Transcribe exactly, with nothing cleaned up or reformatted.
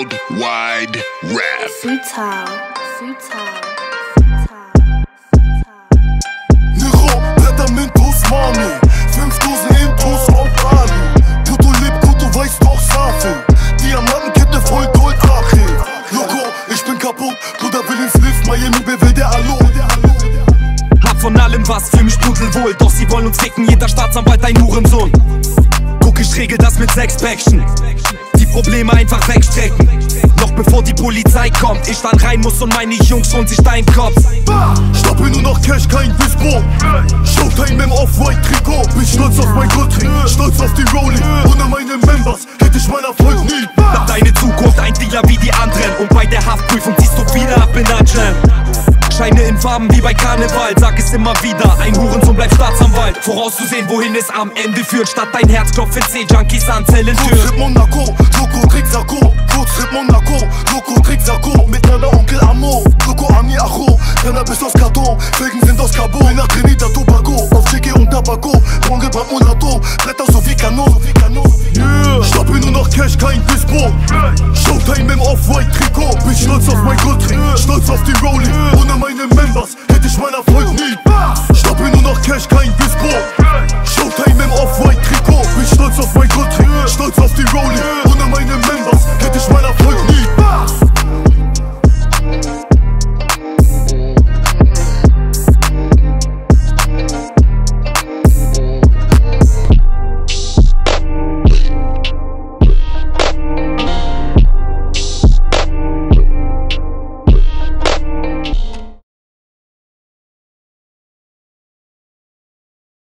World Wide Rap. Fewtile, Fewtile, Nero, Tratamentos, Mami, fünftausend Intros auf Ali. Puto lebt gut, du weißt doch Safi. Diamantenkette voll Gold, Achi. Loco, ich bin kaputt, Bruder will ins Lift, Miami, wer will der Hallo? Hab von allem was, für mich pudelwohl. Doch sie wollen uns ficken, jeder Staatsanwalt ein Hurensohn. Guck, ich regel das mit sechs Päckchen. Die Probleme einfach wegstrecken. Noch bevor die Polizei kommt, ich dann rein muss und meine Jungs holen sich deinen Kopf. Stapel nur noch Cash, kein Dispo. Showtime im Off-White-Trikot. Bin stolz auf mein Goldring, stolz auf die Rolling. Ohne meine Members hätte ich meinen Erfolg nie. Nach deine Zukunft ein Dealer wie die anderen. Und bei der Haftprüfung ziehst du wieder ab in Angeln. Scheine in Farben wie bei Karneval, sag es immer wieder, ein Hurensohn bleibt Staatsanwalt. Vorauszusehen, wohin es am Ende führt, statt dein Herz klopft für C-Junkies an Zellentür. Kurztrip Monaco, Loco trägt Sakko. Kurztrip Monaco, Loco trägt Sakko. Mit meiner Onkel Amo, Loco Ami Acho. Cannabis aus Karton, Felgen sind aus Carbon. Nach Trinidad Tobago, auf Chique und Tabaco. Brongebrannt Monato, Bretter so wie Kanon. Yeah. Stapel nur noch Cash, kein Dispo. Showtime im Off-White-Trikot. Bin stolz auf mein Goldring, stolz auf die Rolling. Ohne meine Members hätte ich meinen Erfolg nie. Stapel nur noch Cash, kein Dispo.